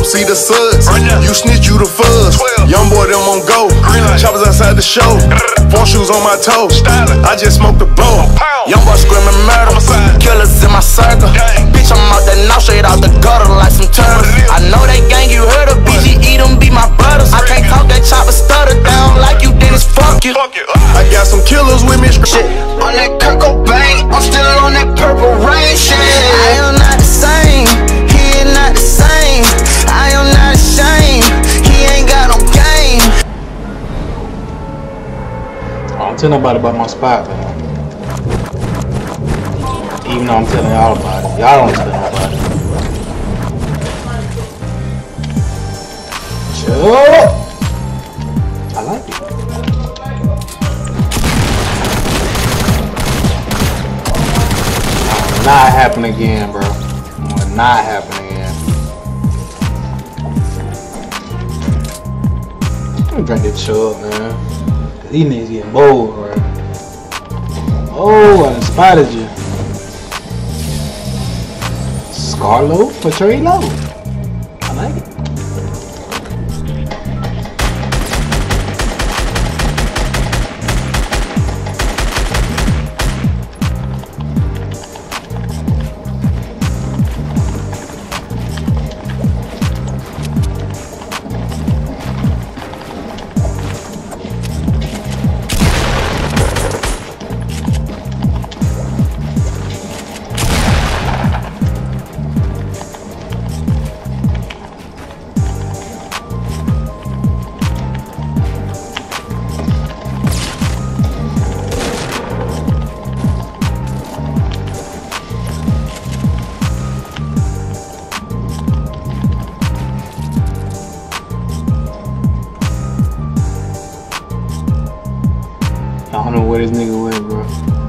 see the suds. You snitch, you the fuzz. Young boy, them on go. Choppers outside the show. 4 shoes on my toes. I just smoked the bowl. Young boy screaming murder. Killers in my circle. Bitch, I'm out that now, straight out the gutter like some turtles. I know they gang, you heard of BGE, them be my brothers. I can't talk that chopper stutter down like you Dennis, fuck you. I got some killers with me. Shit, on that Kurt Cobain, I'm still on that Purple Rain shit. I am not the same, he is not the same. I am not ashamed, he ain't got no game. I don't tell nobody about my spot, man. Even though I'm telling y'all about it, y'all don't tell nobody. Sure. I like it. Not happen again, bro. Will not happen again. Let me drink this chug, man. Cause these niggas getting bold, right? Oh, I done spotted you. Scarlo for Trey Low. I like it. I don't know where this nigga went, bro.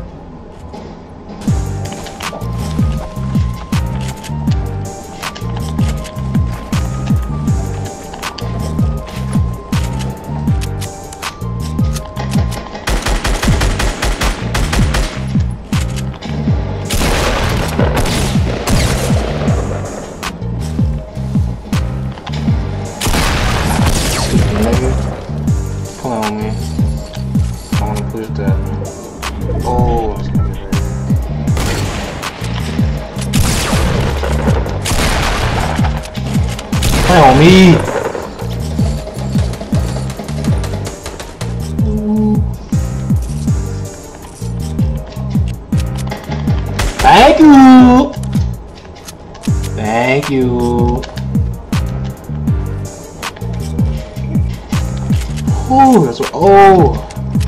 Come on, man. I want to push that. Oh, it's gonna be ready. Come on, me. Thank you. Thank you. Oh, that's what. Oh.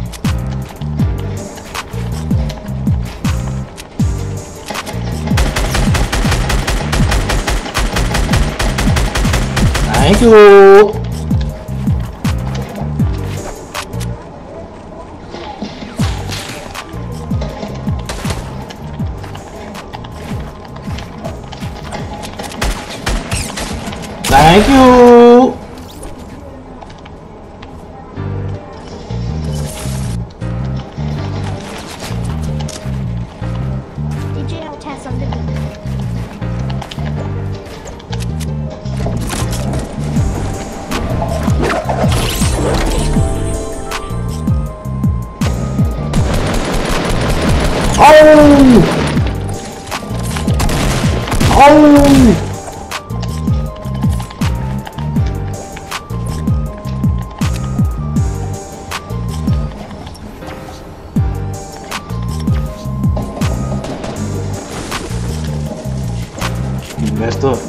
Thank you. Thank you. DJ Altess on the beat. Oh! Oh! You messed up.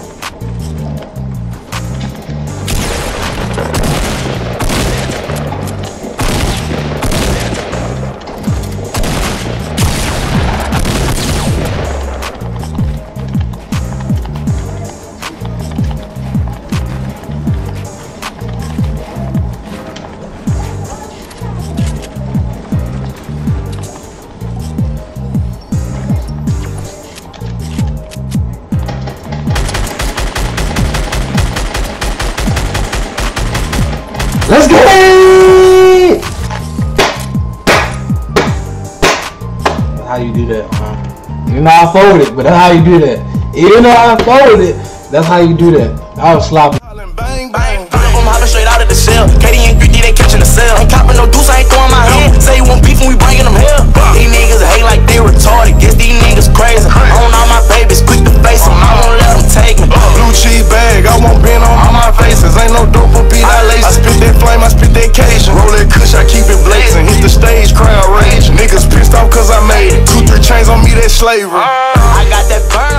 Let's get it! That's how you do that, huh? You know I folded, but that's how you do that. Even though I folded, that's how you do that. I was sloppy. I'm hopping straight out of the cell. Katie and 50, they catching the cell. Ain't copping no deuce, I ain't throwing my hand. Say you want beef and we bringing them here. These niggas hate like they retarded. Guess these niggas crazy. On all my babies, quick to face them. I won't let them take me. Blue cheese bag, I want bend on all my faces. Ain't no dope for beat, I lace. I spit that flame, I spit that Cajun. Roll that kush, I keep it blazing. Hit the stage, crowd raging. Niggas pissed off cause I made it. 2-3 chains on me, that slavery. I got that burn.